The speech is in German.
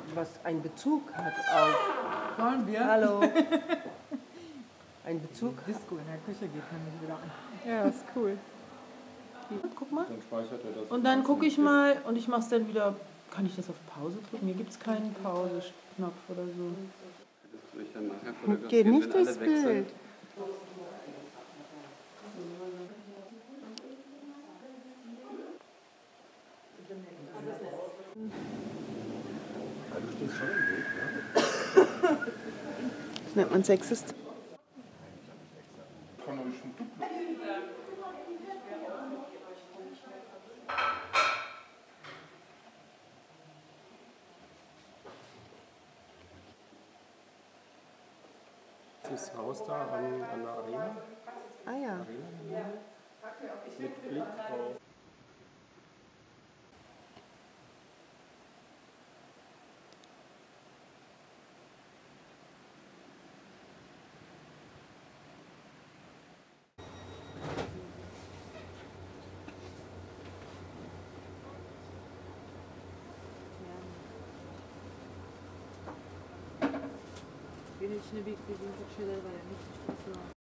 was einen Bezug hat auf... Wollen wir? Hallo. Ein Bezug. Disco in der Küche geht nämlich wieder an. Ja, ist cool. Guck mal. Dann speichert er das. Und dann gucke ich mal und ich mache es dann wieder. Kann ich das auf Pause drücken? Hier gibt es keinen Pause-Knopf oder so. Hättest du dich dann nachher fotografieren, Geht nicht wenn alle durchs weg sind? Bild. Ja, du stehst schon im Bild, ne? Das nennt man Sexist. Kann euch schon tun. Das Haus da an der Arena. Ah ja. Mit Blick drauf. Yönetişine bir beklediğim çok şeyler var yani. Hiç